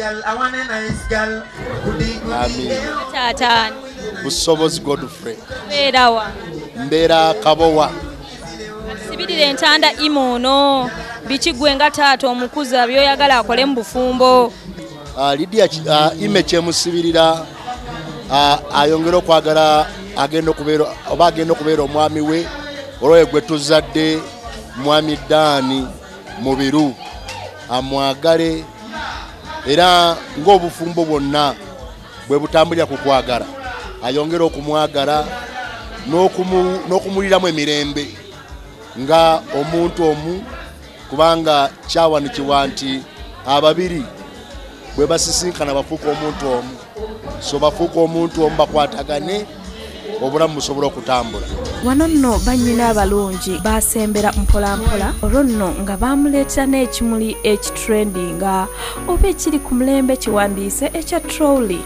Tata Busobozi Godfrey. Beerawa. Mbeera Kabowa. Sibirira entanda imono. Biki gwe nga taata omukuza byoyagala akole mu bufumbo. Lydia ime kyemusibirira ayongera okwagala agenda okubeera omwami we olwoye gwe tuzadde mwami Daani Mubiru amwagale era ng'obufumbo bwonna bwe butambulira ku kwagala ayongera okumwagala n'okumuliramu emirembe nga omuntu omu kubanga kyawanikiwa nti ababiri bwe basisinkana bafuuka omuntu omu so bafuuka omuntu omu bakwatagane obulamu busobola okutambula. Wano nno bannyina abalungi basembera mpolampola olwo nno nga bamuleetera n'ekimuli ekitrendinga oba ekiri ku mulembe kiwandiise ekya trolley.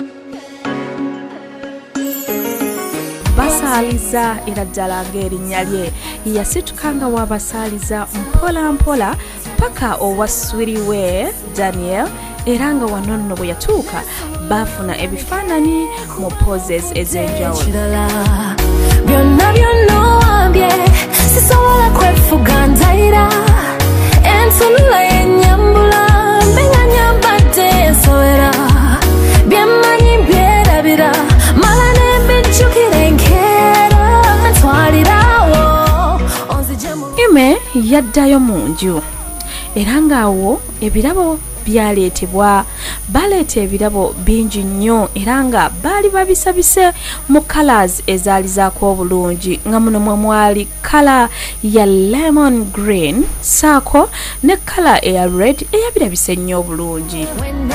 Basaaliza era ddala ng'erinnya lye yasitukanga wabasaaliza mpolampola paka owaswiriwe Daniel era nga wano nno bwe yatuuka bafuna ebifaananyi mu poses ez'enjawulo. Byonna byonna wambye sisobola kwefuga ndayira entunula y'ennyambula mbenga nyambadde ensowera byemmanyi byerabira mala n'embijjukira enkeera ntwalirawo onzijemu. Ime yaddayo mu nju era ng'awo ebirabo byaleetebwa baleeta ebirabo bingi nnyo era nga baali babisabise mu colors ezaali zaako obulungi nga muno mwe mwali kala ya lemon green saako ne kala eya red eyabirabise nnyo obulungi.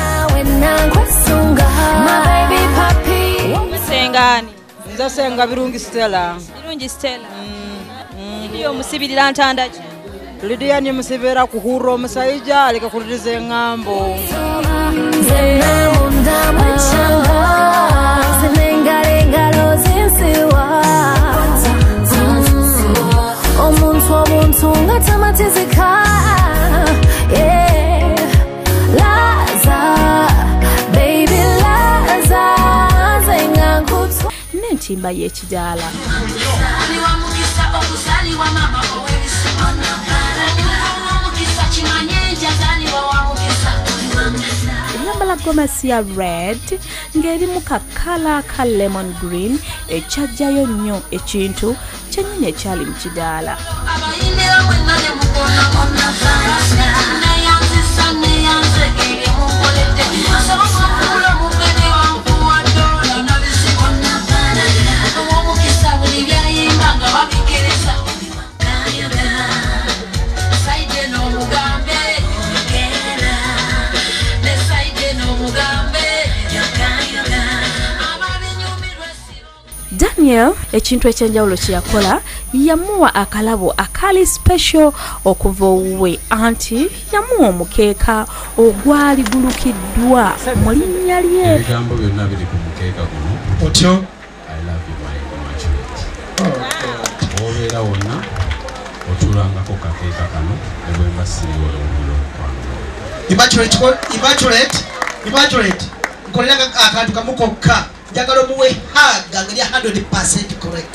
Sengani nza senga birungi Stella. Birungi Stella. Ndiyo musibirira ntanda ki? Lydia ni musibira kuhura omusaija aleka kuliriza engambo. Omuntu nga tamatizika n'entimba y'ekidaala. Eyambala gomasi ya red ng'erimu kakala ka lemon green ekyajjayo nnyo ekintu kyennyini ekyali mu kidaala. Daniel ekintu ekyenjawulo kye yakola yamuwa akalabo akali special okuva owuwe anti yamuwa omukeeka ogwali gulukiddwa mu linnya lye. Ebigambo byonna biri ku mukeeka guno. Otyo? I love you my immaculate. Obeera wonna otulangako kakeeka kano ne bwe mba siriwo olw'omuliro Immaculate. Nkolera akantu kamu kokka. Njagala omuwe haga ngeri 100% correct.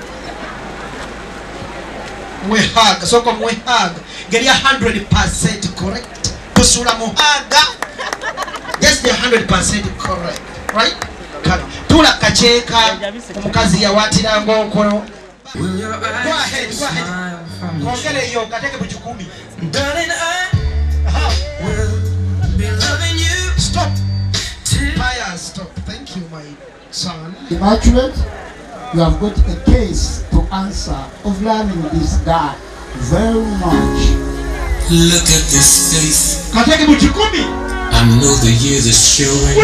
Muwe haga, soko muwe haga ngeri 100% correct. Tusula mu haga. Just the 100% correct. Right? Tula kacheeka omukazi yawatira ngoko. Go ahead. Kongere yo kateke buchukumi. Darling, I will be loving you. Stop. Fire, stop. Thank you, my son. Immaculate, you have got a case to answer of loving this guy very much. Look at this face. Kateke buchukumi. I know the years are showing.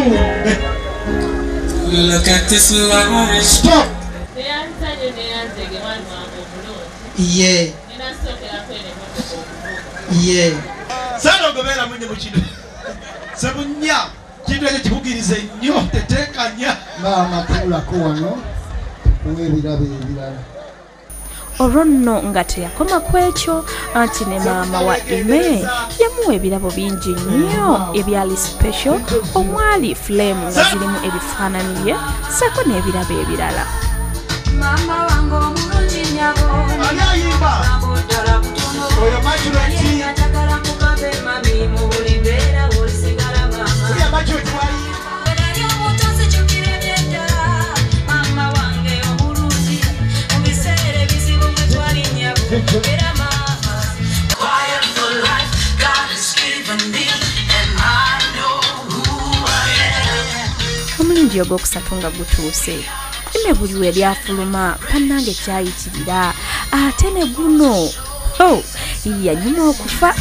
Look at this life. Stop. Yeah. Sano gobera munye mukido. Sabunya kintu ekyo kibugirize nnyo teteekanya. Mama tula ko wano tukuwe ebirabo ebirala. olwo nno nga teyakoma ku ekyo anti ne maama wa Ime yamuwa ebirabo bingi nnyo ebyali special omwali flame nga zirimu ebifaananyi bye sako n'ebirabo ebirala. Mama wangu omulungi nnyabo oyo majuleti atagala mukabe mami mu buli mbeera olisigala mama oli omutozi jjukira ebyedda mama wange omulungi mu biseera ebizibu mwe twali nnyabo era mama quiet for life God has given me and I know who I am. Omulundi ogwokusatu nga gutuuse Ime buli we lyafuluma pannange kyayitirira ate ne guno yanyuma okufa.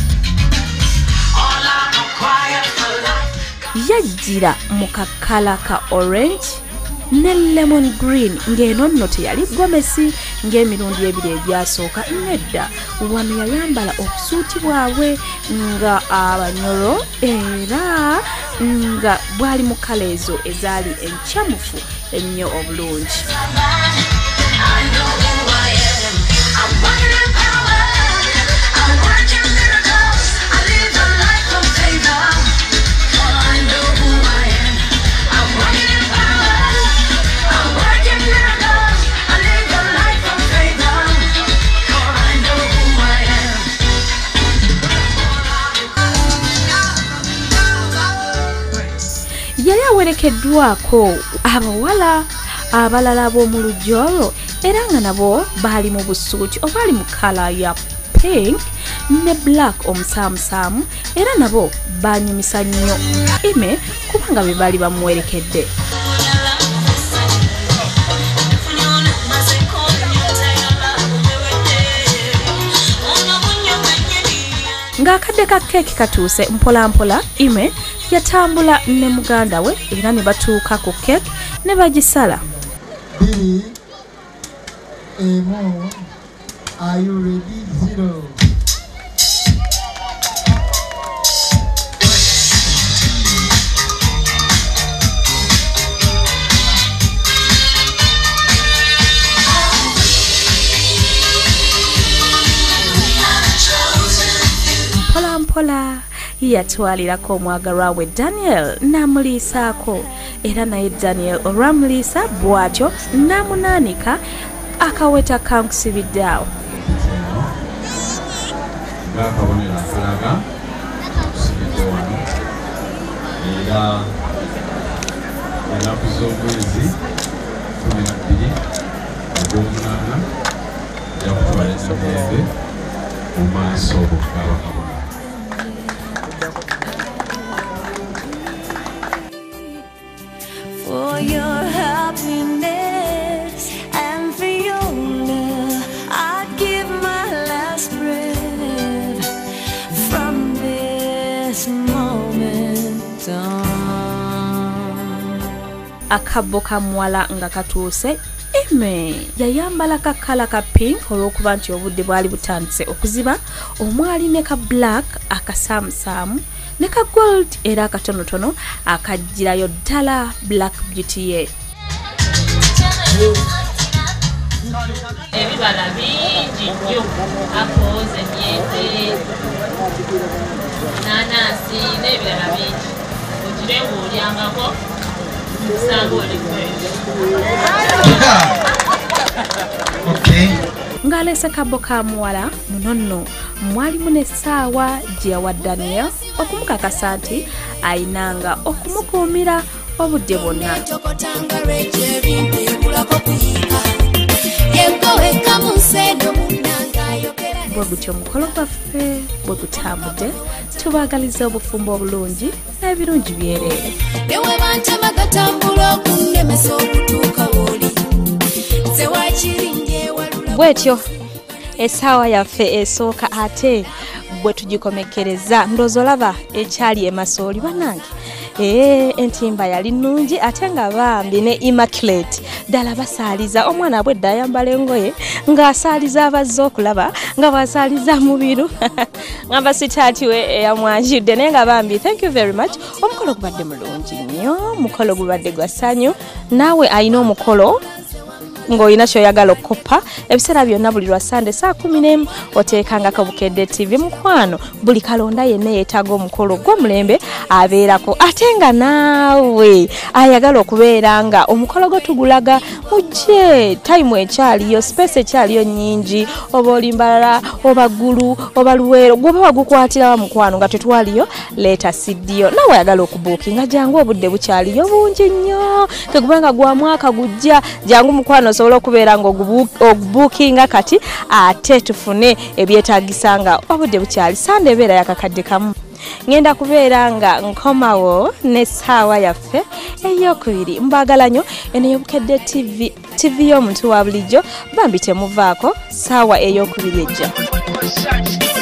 Yajjira mu kakala ka orange ne lemon green ng'eno nno teyali gomesi ng'emirundi ebiri egyasooka nedda wano yayambala obusuuti bwabwe nga abanyolo era nga bwali mu kala ezo ezaali enkyamufu ennyo obulungi. Yali awerekeddwako abawala abalala b'omu lujja olwo era nga nabo baali mu busuuti obwali mu kala ya pink ne black omusaamusaamu era nabo banyumisa nnyo Ime kubanga be baali bamuwerekedde. Ng'akadde ka keeki katuuse mpola mpola Ime yatambula ne muganda we era ne batuuka ku keeki ne bagisala. Billy, Emo, are you ready? 0. Mpola mpola yatwalirako omwagalwa we Daniel n'amuliisaako era naye Daniel olwamuliisa bw'atyo n'amunaanika akaweta kankusibidde awo. Ng'akabonero akalaga kusibidde wano era ennaku z'omwezi 12 ogw'omunaana yakutwala emirembe mu maaso g'abakabona. For your happiness and for your love, I'd give my last breath from this moment on. Akabbo ka muwala nga katuuse Ime yayambala ka kala ka pink olw'okuba nti obudde bwali butandise okuziba omwali ne ka black akasaamusaamu ne ka gold era akatonotono akajjirayo ddala black beauty ye. Ebibala bingi nnyo akooza emyembe nanasi n'ebirala bingi ogire ng'olyangako usanga oli ng'aleese kabbo ka muwala muno nno mwalimu n'essaawa gye yawa Daniel okumukakasa nti ayinanga okumukuumira obudde bwonna. Bwe gutyo omukolo gwaffe bwe gutambudde tubaagaliza obufumbo obulungi n'ebirungi byereere. Bwetyo essaawa yaffe esooka ate bwe tugikomekereza ndowooza olaba ekyali emasooli bannange. Entimba yali nnungi ate nga bambi ne Immaculate ddala basaaliza omwana bwe dda ayambala engoye ng'asaaliza abazze okulaba nga bw'asaaliza mubiru ngamba sitaati we eyamwanjudde naye nga bambi thank you very much. Omukolo gubadde mulungi nnyo, mukolo gubadde gwa ssanyu. Naawe alina omukolo ng'olina ky'oyagala okkopa ebiseera byonna buli lwa Sande saa 11 oteekanga Kabukedde TV. Mukwano buli kalonda yenna yeetaaga omukolo gw'omulembe abeerako ate nga naawe ayagala okubeera nga omukolo gwo tugulaga mujje time ekyaliyo space ekyaliyo nnyingi oba olimbalala oba ggulu oba luweero gwoba wagukwatirawa mukwano nga tetwaliyo leeta siddiyo nawe ayagala okubuukinga jangu obudde bukyaliyo bungi nnyo tegubanga gwa mwaka gujja jangu mukwano osobola okubeera nga ogubuukinga kati ate tufune ebyetaagisa nga obudde bukyali Sande ebeera yakakadde kamu ngenda kubeera nga nkomawo n'essaawa yaffe ey'okubiri mbagala nnyo eno y'Obukedde TV y'omuntu wa bulijjo bambi temuvaako ssaawa ey'okubiri ejja.